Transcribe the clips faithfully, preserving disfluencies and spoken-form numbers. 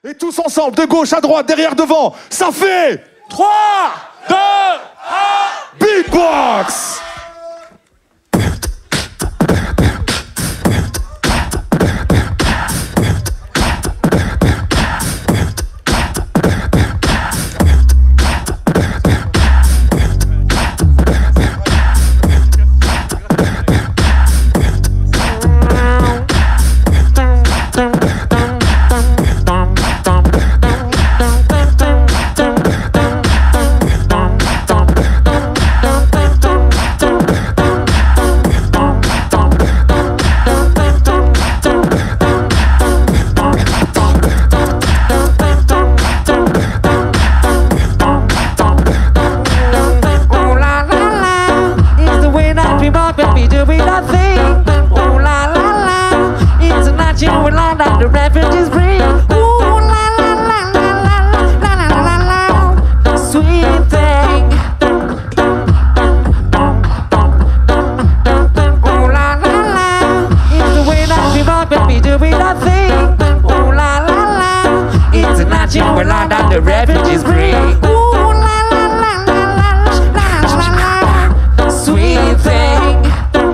Et tous ensemble, de gauche à droite, derrière, devant, ça fait trois, deux, un... Beatbox. The refugees bring, ooh la la la la la la la la la, sweet thing. Ooh la la la, it's the way that we rock and we do our thing. Ooh la la la, it's a natural land that the refugees bring. Ooh la la la la la la la la, sweet thing.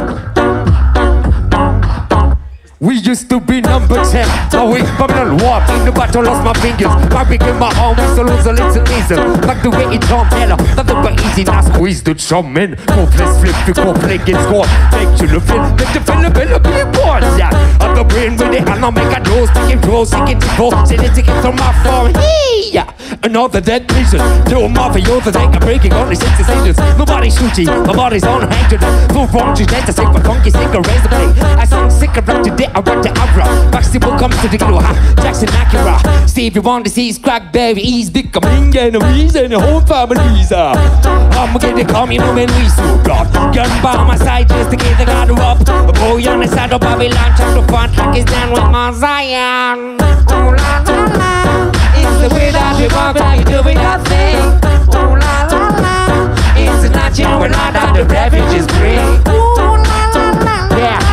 We used to be number ten. Now we coming walk in the battle, lost my fingers. My big in my arm, we so lose a little easel. Like the way it jump, hella. Nothing but easy, now squeeze the drum in. Hopeless flip, the go play, get score. Make you the feel, make the feel, feel, feel, be born, yeah. I'm the brain with it, and I'll make a dose. Picking pros, singing to go. Say the ticket from my phone, hey, yeah. Another dead vision. Throw them off of yours, I think I'm breaking only six decisions. Nobody's shooting, my body's on hydrogen. Full wrong, just let us take my funky sticker, raise the play. I sound sick around today. I run the opera. Backstable comes to the kilo, ha. Jackson Acura. Stevie Wonder sees crackberries. Big coming enemies and the whole family's uh. I'm gonna call me no man, we so God. Gun by my side just to get the guard up. A boy on the side of Babylon, trying to find track is down with my Zion. Ooh la la la, it's the way that we walk, now you doing that thing. Ooh la la la, it's a natural land that the refugees bring. Ooh la la la, yeah.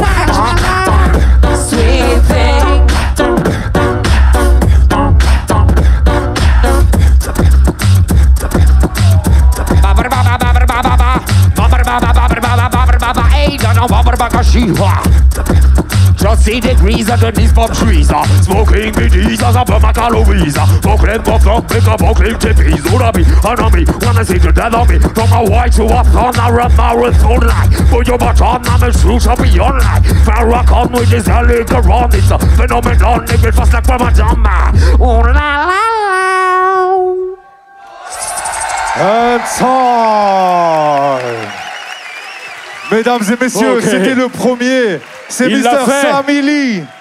Sweet thing. Just see degrees underneath palm trees. Smoking biddies as a per my calories. Proclaim for fuck, pick up, proclaim chippies. Wanna be, wanna be, wanna see the death of me. From a white to a thorn, I run marathon like. For your baton, I'm a shoot, I'll be on like. Farrakhan on with this Aligaron. It's a phenomenon, if it was like Ramadama. Oh la la la. Un time. Mesdames et messieurs, Okay. c'était le premier. C'est Il l'a mister fait. Sammy Lee.